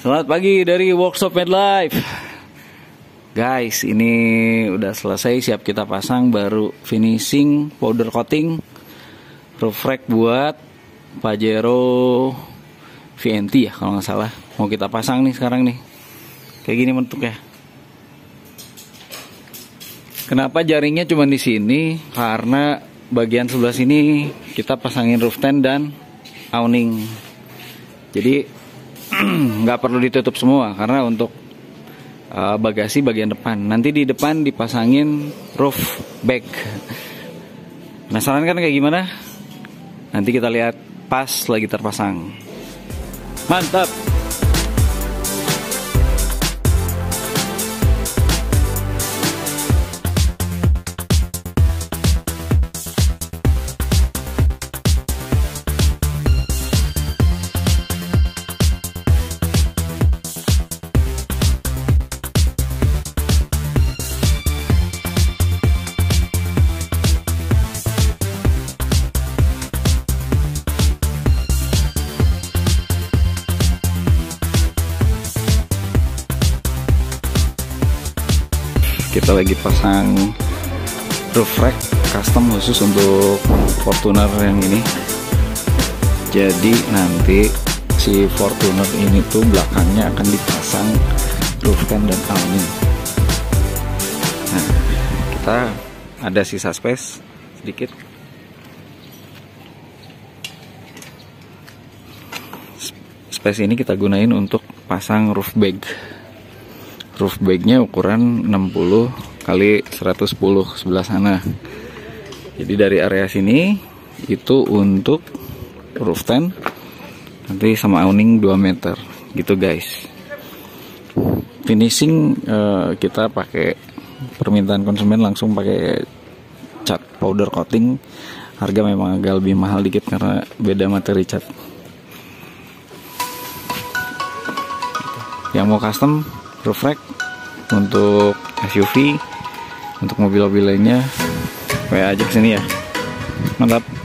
Selamat pagi dari Workshop Made Life. Guys, ini udah selesai, siap kita pasang. Baru finishing powder coating roof rack buat Pajero VNT ya kalau nggak salah. Mau kita pasang nih sekarang nih. Kayak gini bentuknya. Kenapa jaringnya cuma di sini? Karena bagian sebelah sini kita pasangin roof tent dan awning. Jadi nggak perlu ditutup semua karena untuk bagasi bagian depan. Nanti di depan dipasangin roof bag. Penasaran kan kayak gimana? Nanti kita lihat pas lagi terpasang. Mantap. Kita lagi pasang roof rack custom khusus untuk Fortuner yang ini. Jadi nanti si Fortuner ini tuh belakangnya akan dipasang roof tent dan awning. Nah, kita ada sisa space sedikit. Space ini kita gunain untuk pasang roof bag. Roof bagnya ukuran 60 kali 110 sebelah sana. Jadi dari area sini itu untuk roof tent, nanti sama awning 2 meter gitu guys. Finishing kita pakai permintaan konsumen, langsung pakai cat powder coating. Harga memang agak lebih mahal dikit karena beda materi cat. Yang mau custom roof rack untuk SUV, untuk mobil-mobil lainnya, WA aja kesini ya. Mantap.